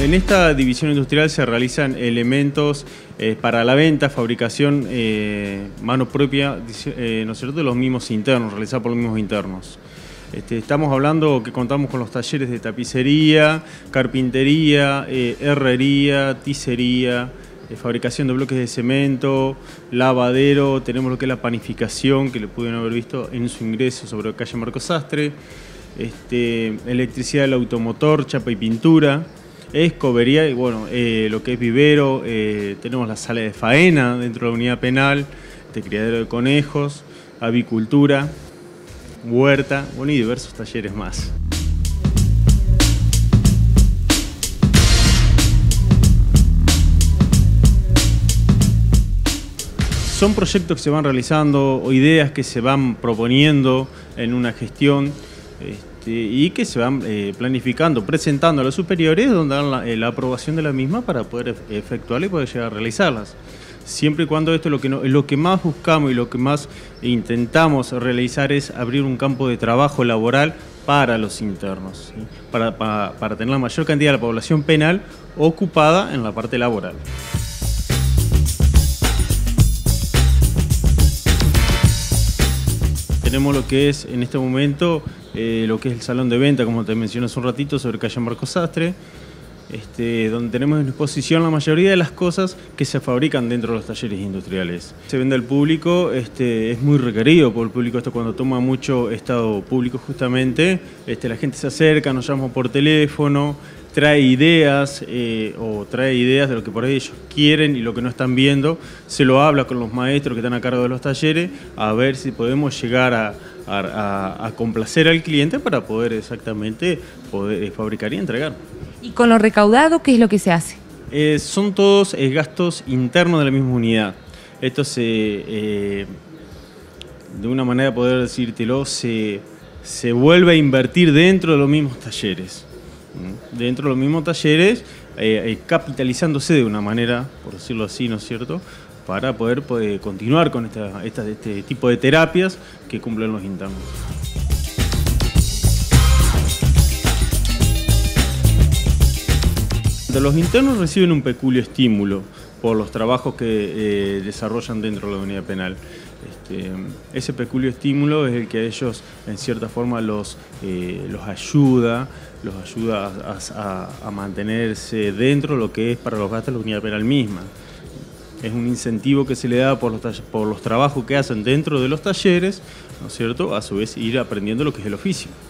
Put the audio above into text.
en esta división industrial se realizan elementos para la venta, fabricación, mano propia, ¿no es cierto?, de los mismos internos, realizados por los mismos internos. Estamos hablando que contamos con los talleres de tapicería, carpintería, herrería, ticería, fabricación de bloques de cemento, lavadero, tenemos lo que es la panificación, que lo pudieron haber visto en su ingreso sobre la calle Marcos Sastre, electricidad del automotor, chapa y pintura, escobería, y bueno, lo que es vivero, tenemos la sala de faena dentro de la unidad penal, criadero de conejos, avicultura, huerta, bueno, y diversos talleres más. Son proyectos que se van realizando o ideas que se van proponiendo en una gestión y que se van planificando, presentando a los superiores, donde dan la aprobación de la misma para poder efectuarla y poder llegar a realizarlas. Siempre y cuando esto lo que más buscamos y lo que más intentamos realizar es abrir un campo de trabajo laboral para los internos, ¿sí? Para tener la mayor cantidad de la población penal ocupada en la parte laboral. Tenemos lo que es en este momento lo que es el salón de venta, como te mencioné hace un ratito, sobre calle Marcos Sastre, donde tenemos en exposición la mayoría de las cosas que se fabrican dentro de los talleres industriales. Se vende al público, es muy requerido por el público, esto cuando toma mucho estado público justamente, la gente se acerca, nos llama por teléfono, trae ideas de lo que por ahí ellos quieren y lo que no están viendo, se lo habla con los maestros que están a cargo de los talleres, a ver si podemos llegar a complacer al cliente para poder exactamente poder fabricar y entregar. ¿Y con lo recaudado qué es lo que se hace? Son todos gastos internos de la misma unidad. Esto de una manera poder decírtelo, se vuelve a invertir dentro de los mismos talleres. Dentro de los mismos talleres, capitalizándose de una manera, por decirlo así, ¿no es cierto?, para poder continuar con este tipo de terapias que cumplen los internos. Los internos reciben un peculio estímulo por los trabajos que desarrollan dentro de la unidad penal. Ese peculio estímulo es el que a ellos, en cierta forma, los ayuda a mantenerse dentro de lo que es para los gastos de la unidad penal misma. Es un incentivo que se le da por los trabajos que hacen dentro de los talleres, ¿no es cierto?, a su vez ir aprendiendo lo que es el oficio.